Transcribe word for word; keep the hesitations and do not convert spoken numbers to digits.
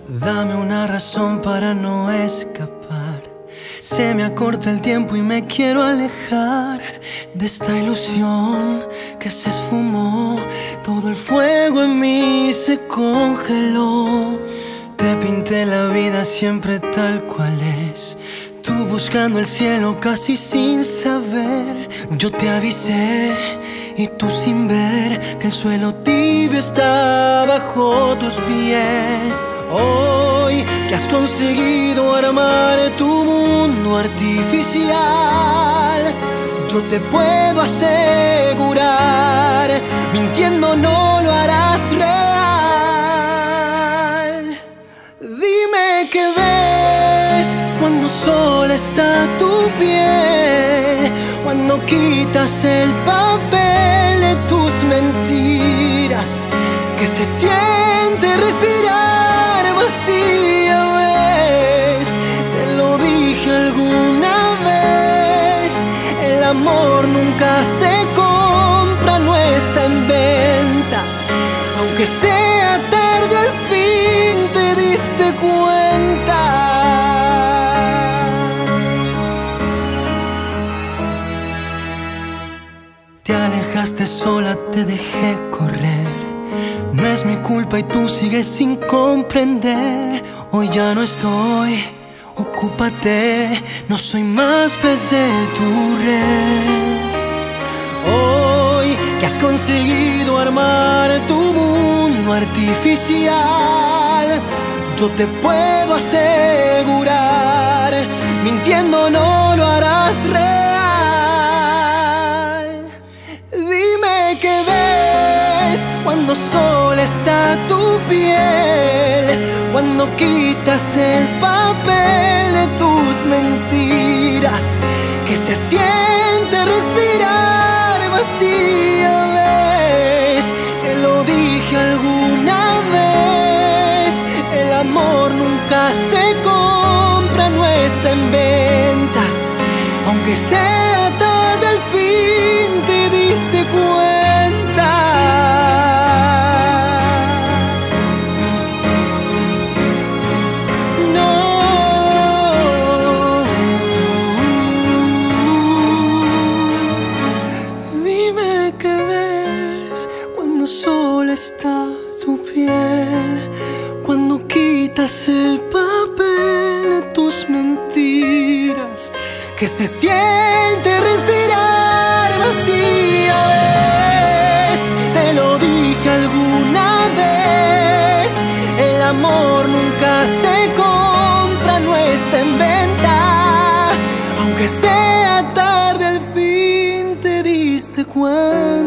Dame una razón para no escapar. Se me acorta el tiempo y me quiero alejar de esta ilusión que se esfumó. Todo el fuego en mí se congeló. Te pinté la vida siempre tal cual es, tú buscando el cielo casi sin saber. Yo te avisé y tú sin ver que el suelo tibio está bajo tus pies. Hoy que has conseguido armar tu mundo artificial, yo te puedo asegurar, mintiendo no lo harás real. Dime qué ves cuando sola está tu piel, cuando quitas el papel de tus mentiras, que se siente respirar vacía vez. Te lo dije alguna vez, el amor nunca se compra, no está en venta. Aunque sea tarde, al fin te diste cuenta. Te alejaste sola, te dejé correr. No es mi culpa y tú sigues sin comprender. Hoy ya no estoy, ocúpate. No soy más pez de tu red. Hoy que has conseguido armar tu mundo artificial, yo te puedo asegurar, mintiendo no lo harás real. Dime qué ves cuando sola está tu piel, cuando quitas el papel de tus mentiras, que se siente respirar vacía vez. Te lo dije alguna vez, el amor nunca se compra, no está en venta. Aunque sea tarde, al fin te diste cuenta. Sola está tu piel, cuando quitas el papel de tus mentiras, que se siente respirar vacía vez. Te lo dije alguna vez, el amor nunca se compra, no está en venta. Aunque sea tarde, al fin te diste cuenta.